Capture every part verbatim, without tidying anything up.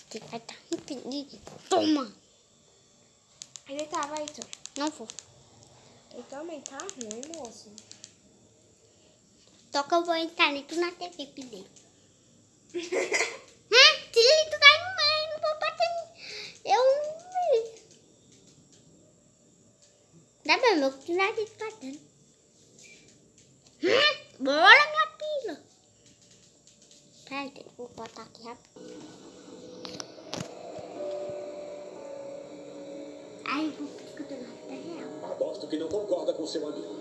Você vai estar impedido. Toma! Ele tava aí, tu. Não vou. Ele também tá ruim, moço. Só que eu vou entrar ali na T V pedir. Hum? Se ele tu vai no meio, não vou bater. Eu não vi. Dá bem, meu que lá de batendo. Hum? Bora, minha pila. Peraí, vou botar aqui rápido. Ai, eu vou ficar do lado da real. Aposto que não concorda com seu amigo.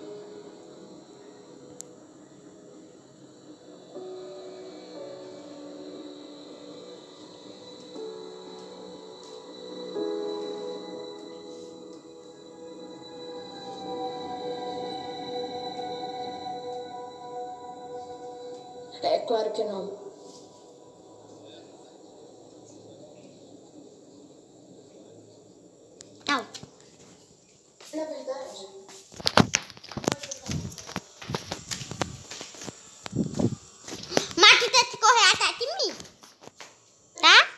É claro que não. Não. Na verdade. Mas tu tem que correr atrás de mim. Tá?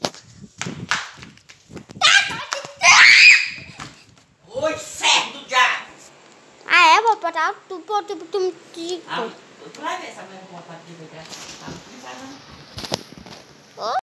Oi, inferno do diabo! Ah, é? Vou botar tu, tu, tu, tu, tu, tu. Ah, tu vai ver essa mulher com vontade de beber. Tá, não vai não.